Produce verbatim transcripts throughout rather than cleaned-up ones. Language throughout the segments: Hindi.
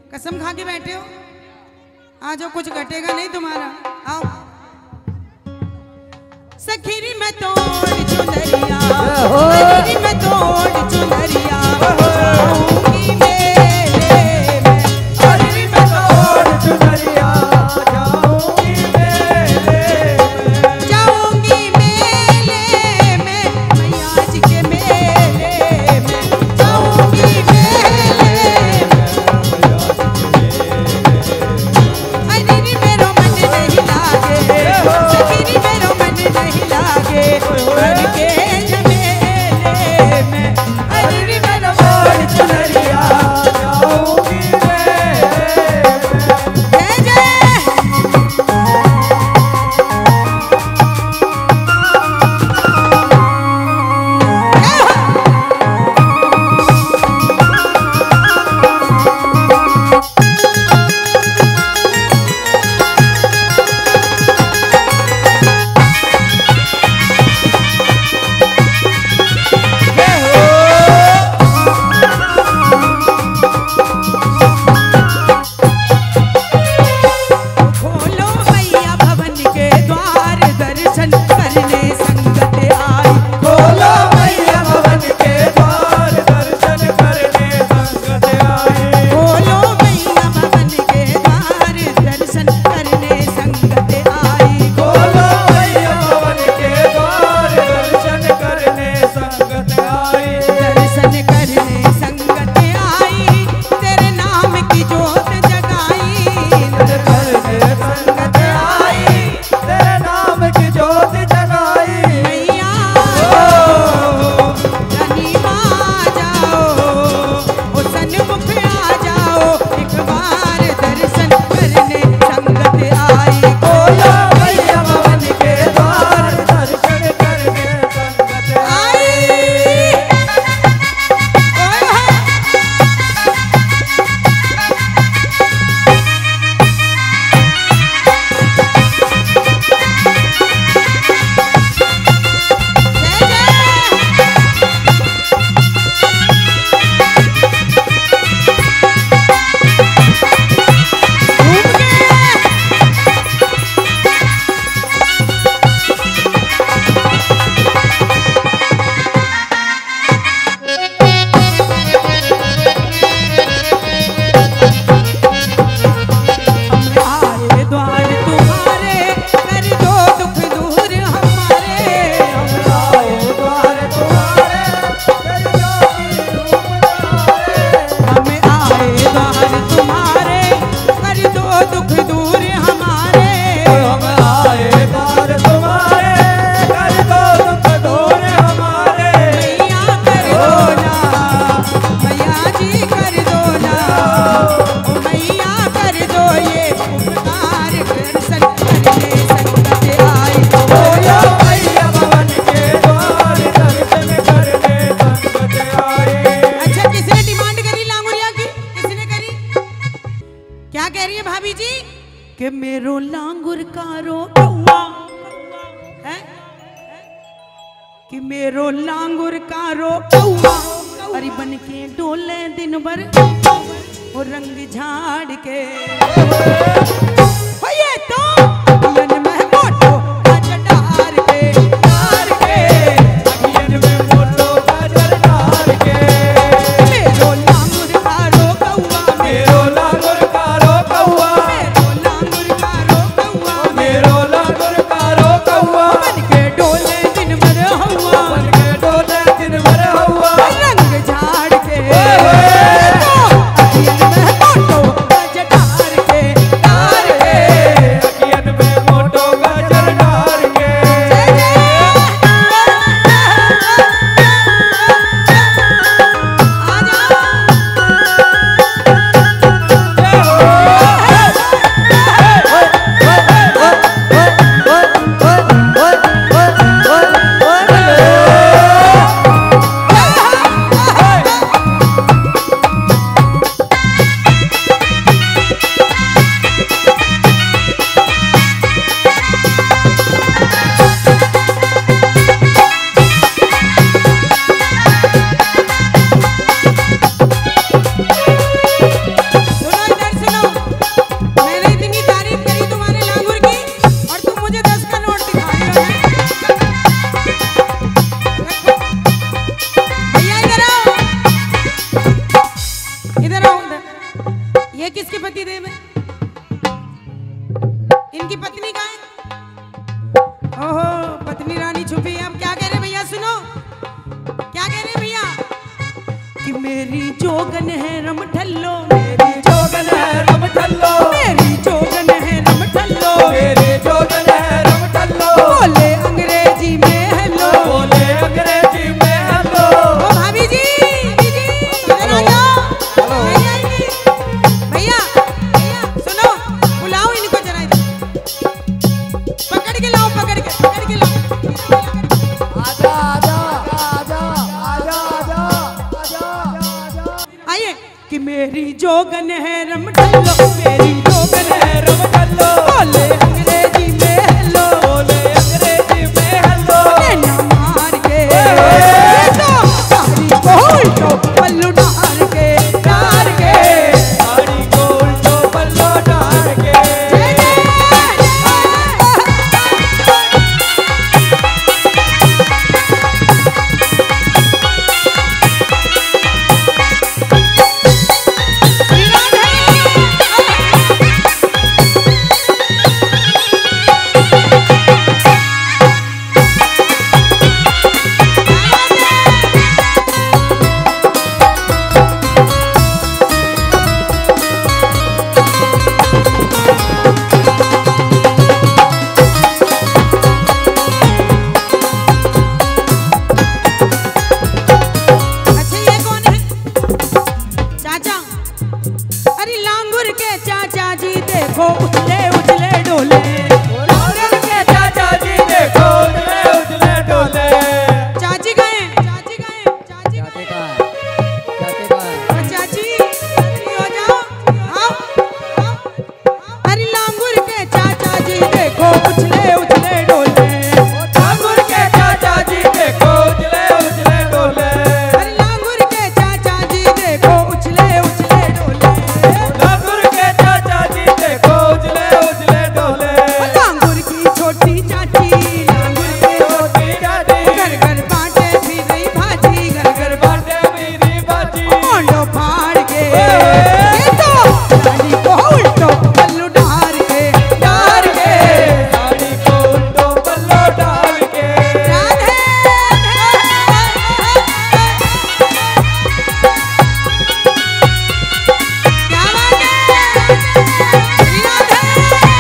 कसम खा के बैठे हो? आ जाओ, कुछ घटेगा नहीं तुम्हारा। आओ। सखीरी में तोड़ चुनरिया, सखीरी में तोड़ चुनरिया, जाऊंगी मेले में, सखीरी में तोड़ चुनरिया, जाऊंगी मेले में, जाऊंगी मेले में, मैया जी के मेले में, जाऊंगी मेले में, अरे मेरो मन नहीं लागे, सखीरी मेरो मन नहीं लागे, घर के झमेले में, अरे मेरो तोड़ चुनरिया, जाऊंगी मेले में। जय जय। खोलो मैया भवन के द्वार, दर्शन करने संगत आई, खोलो मैया भवन के द्वार, दर्शन करने संगत आई, खोलो मैया भवन के द्वार, दर्शन करने संगत आई, खोलो मैया भवन के द्वार, दर्शन करने संगत आई, दर्शन करने संगत आई, तेरे नाम की जोत जगाई, दर्शन संगत आई, तेरे नाम की जोत जगाई, मैया रानी माँ जाओ, ओ सन्मुख आ जाओ, एक बार दर्शन करने संगत आई, खोलो मैया भवन के द्वार, दर्शन करने संगत आई। ओए होए। जय जय। घूम के। हम आए द्वार तुम्हारे, कर दो दुख दूर हमारे, हम आए द्वार तुम्हारे, कर दो हम आए द्वार तुम्हारे, कर दो दुख दूर हमारे, हम आए द्वार तुम्हारे, कर दो दुख दूर हमारे, मैया कर दो ना, मैया जी कर दो ना, ओ मैया कर दो ये उपकार, दर्शन करने संगत आई, खोलो मैया भवन के द्वार, दर्शन करने संगत आई। अच्छा, किसने डिमांड करी लांगुरिया की? किसने करी? क्या कह रही है भाभी जी? कि मेरो लांगुर कारो कौआ है, कि मेरो लांगुर कारो कौआ, अरे बन के डोले दिन भर, और रंग झाड़ के, हो ये तो मन में मोटो गाजर डार के, डार के, अगियन में मोटो गाजर डार के, मेरो लांगुर कारो कौआ, मेरो लांगुर कारो कौआ, मेरो लांगुर कारो कौआ, मेरो लांगुर कारो कौआ, बन के डोले दिन भर हवा, बन के डोले दिन भर हवा, रंग झाड़ के, अगियन में मोटो गाजर डार के, डार इनकी पत्नी कहाँ है? ओहो पत्नी रानी छुपी है। अब क्या कह रहे भैया सुनो, क्या कह रहे भैया कि मेरी जोगन है रम ठल्लो, मेरी जोगन है रम ठल्लो, मेरी जोगन है रम ठल्लो, मेरी जोगन है रम ठल्लो। बोले अंग्रेजी में हेलो, बोले अंग्रेजी में हेलो। ओ भाभी जी, जी इधर आ जाओ। भैया भैया भैया सुनो, बुलाओ इनको जरा इधर, पकड़ के लाओ, पकड़ के पकड़ के लाओ। आजा आजा आजा आजा आजा आजा आजा। आइए कि मेरी जोगन है रम ठल्लो, मेरी जोगन है रम ठल्लो। बोले अंग्रेजी में हेलो, बोले अंग्रेजी में हेलो। नैना मार के तो साड़ी को उल्टो पल्लू डाल के, डाल के साड़ी को उल्टो पल्लू डाल के। उछले उछले डोले, लांगुर के चाचा जी देखो उछले उछले डोले। चाची गए, चाची गए, चाची चाचे का है, चाचे का है। चाची हो जाओ, आओ आओ। अरे लांगुर के चाचा जी देखो उछले उछले डोले, लांगुर के चाचा जी देखो उछले उछले डोले। अरे लांगुर के चाचा जी देखो उछले उछले डोले, लांगुर के चाचा जी देखो उछले उछले डोले। लांगुर की छोटी चाची, लांगुर की छोटी चाची, घर घर बांटे फिर रही भाजी, घर घर बांटे फिर रही भाजी। मोंडो फाड़ के तो साड़ी को उल्टो पल्लू डाल के, डाल के साड़ी को उल्टो पल्लू डाल के। राधे क्या बात है, राधे।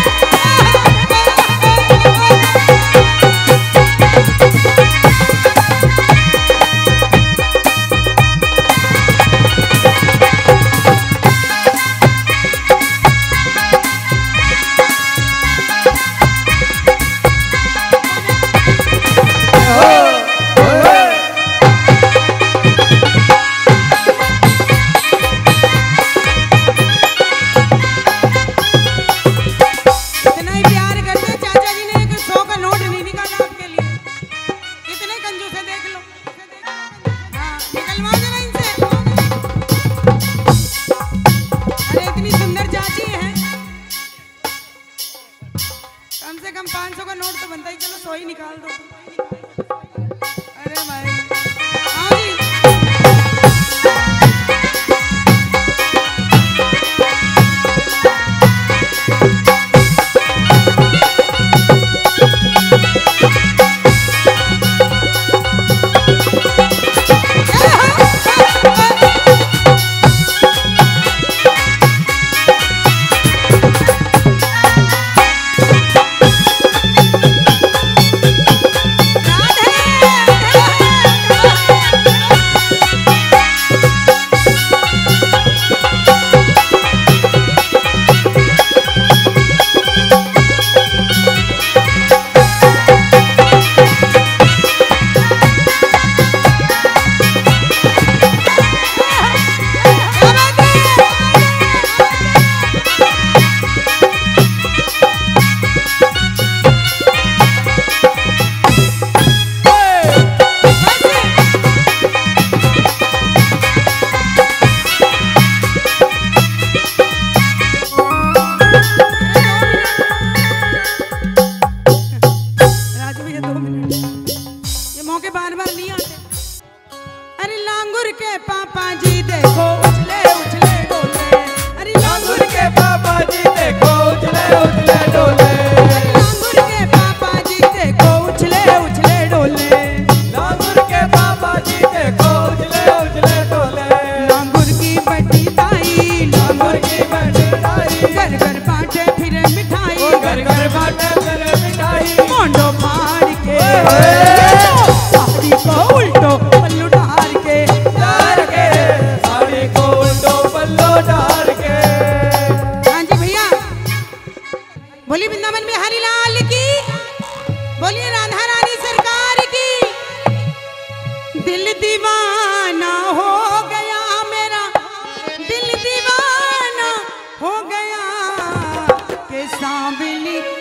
इतना ही प्यार करते चाचा जी ने एक सौ का नोट नहीं निकाला आपके लिए। कितने कंजूस है देख लो। हाँ, निकलवा जरा इनसे। अरे इतनी सुंदर चाची है, कम से कम पाँच सौ का नोट तो बनता ही। चलो सौ ही निकाल दो। अरे भाई हाँ जी। राधे बोली वृंदावन में हरिलाल की, बोलिए राधा रानी सरकार की। दिल दीवाना हो गया मेरा, दिल दीवाना हो गया के सांवली